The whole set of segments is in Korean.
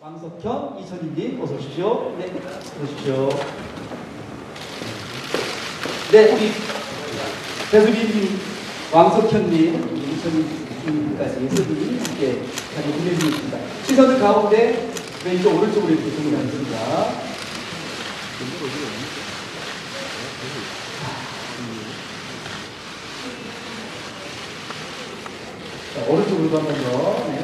왕석현, 이천희님 어서 오십시오. 네, 어서 오십시오. 네, 우리 배수빈님, 왕석현님, 이천희님까지 세 분이 함께 자리 보내주겠습니다. 시선은 가운데 왼쪽 오른쪽으로 이렇게 정리하겠습니다. 자, 오른쪽으로도 한 번 더. 네.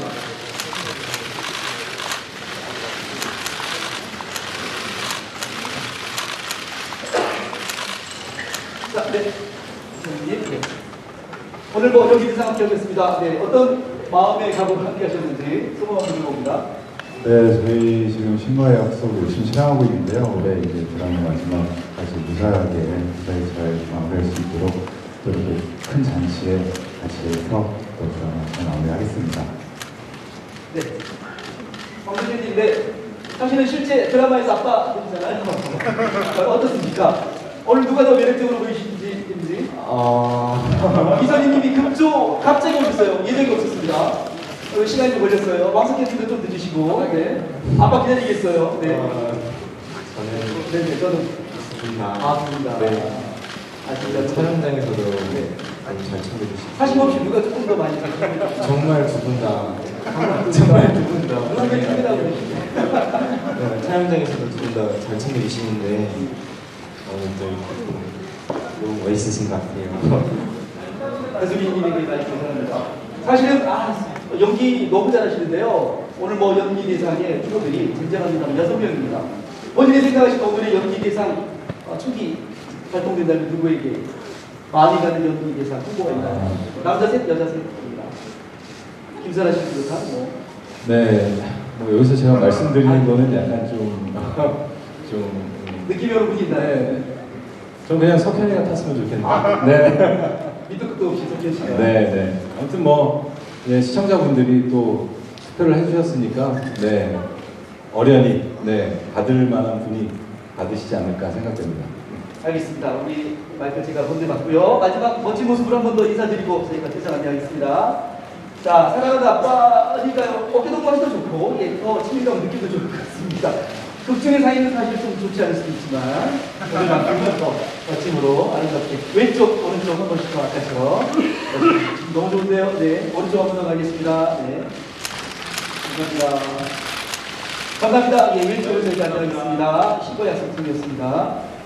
자, 네. 네. 오늘 뭐 여기 인상 함께 하겠습니다. 네, 어떤 마음의 각오로 함께 하셨는지 소감 한번 들어봅니다. 네, 저희 지금 신과의 약속 열심히 촬영하고 있는데요. 올해 이제 드라마 마지막까지 무사하게 잘 마무리할 수 있도록 또 이렇게 큰 잔치에 같이 해서 또 드라마 잘 마무리하겠습니다. 네. 황수진님, 네. 당신은 실제 드라마에서 아빠분이잖아요. 어떻습니까? 오늘 누가 더 매력적으로 보이시는지. 이선희님이 급조 갑자기 오셨어요. 예정이 없었습니다. 시간이 좀 걸렸어요. 왕석현님도 좀 늦으시고. 네. 아빠 기다리겠어요. 네. 저는 네네, 저는. 좋습니다. 좋습니다. 네. 진짜 촬영장에서도 네. 잘 챙겨주시고 사심 없이 누가 조금 더 많이 챙겨주시죠? 정말 두 분 다 정말 두 분 다 누가 챙겨다고 그러시죠? 촬영장에서도 두 분 다 잘 챙겨주시는데 오늘 너무 멋있으신 것 같아요. 배수빈님에게 많이 감사합니다. 사실은 연기 너무 잘하시는데요. 오늘 뭐 연기 대상의 후보들이 쟁쟁합니다. 6명입니다. 본인이 생각하신 오늘의 연기 대상 초기 활동된다면 누구에게 많이 가는 연기 대상 후보가 있나요? 남자 셋, 여자 셋입니다. 김선아 씨 비롯한 뭐. 네, 뭐 여기서 제가 말씀드리는 거는 약간 좀 느낌이 여러 분이 있나요? 전 그냥 석현이가 탔으면 좋겠네요. 네. 밑도 끝도 없이 석현 씨가. 네, 네. 아무튼 뭐 네, 시청자분들이 또 투표를 해주셨으니까 네 어련히 네 받을 만한 분이 받으시지 않을까 생각됩니다. 알겠습니다. 우리 마이크 제가 건네봤고요. 마지막 멋진 모습으로 한 번 더 인사드리고 저희가 퇴장 안내하겠습니다. 자, 사랑하는 아빠니까요. 어깨 동무 하셔도 좋고, 예, 더 친밀감 느끼도 좋을 것 같습니다. 극중의 사이는 사실 좀 좋지 않을 수도 있지만, 오늘만큼은 더 멋짐으로 아름답게 왼쪽, 오른쪽 한 번씩 더 아까처럼 너무 좋은데요. 네, 오른쪽 한 번 더 가겠습니다. 네, 감사합니다. 감사합니다. 예, 왼쪽으로 저희가 안내하겠습니다. 신고 약속팀이었습니다.